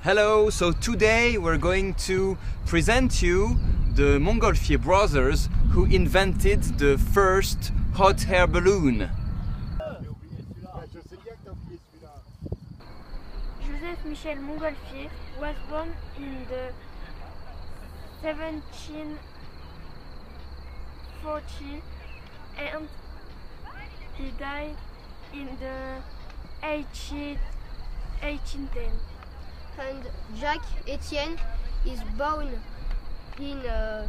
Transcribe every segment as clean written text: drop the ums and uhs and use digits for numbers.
Hello, so today we're going to present you the Montgolfier brothers who invented the first hot air balloon. Joseph Michel Montgolfier was born in the 1740 and he died in the 1810. And Jacques Etienne is born in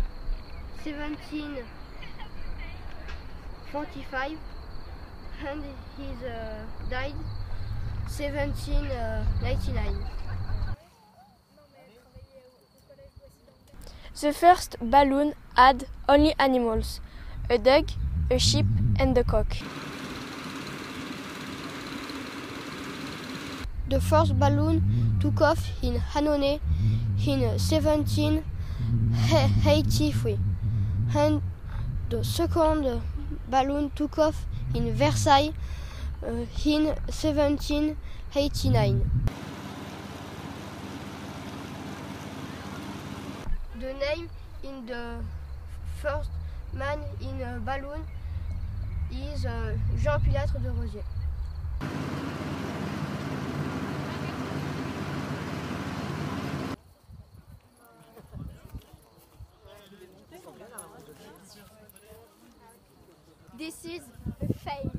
1745 and he's died 1799. The first balloon had only animals, a dog, a sheep and a cock. The first balloon took off in Annonay in 1783 and the second balloon took off in Versailles in 1789. The name in the first man in a balloon is Jean Pilâtre de Rosier. This is a fail.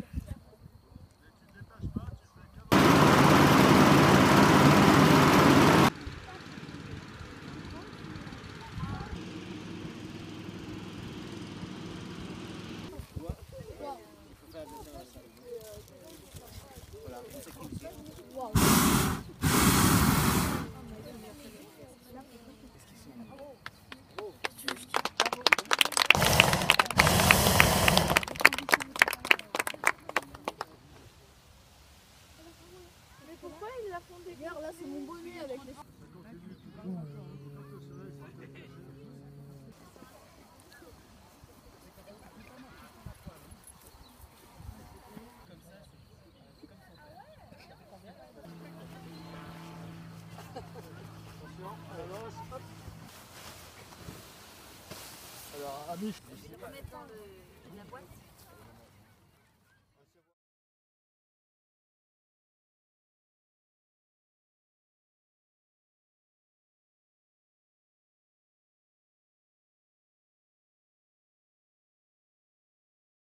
Pourquoi il l'a fondé? Regarde, là c'est mon bonnet avec les... Alors, Amiche. En mettant la boîte.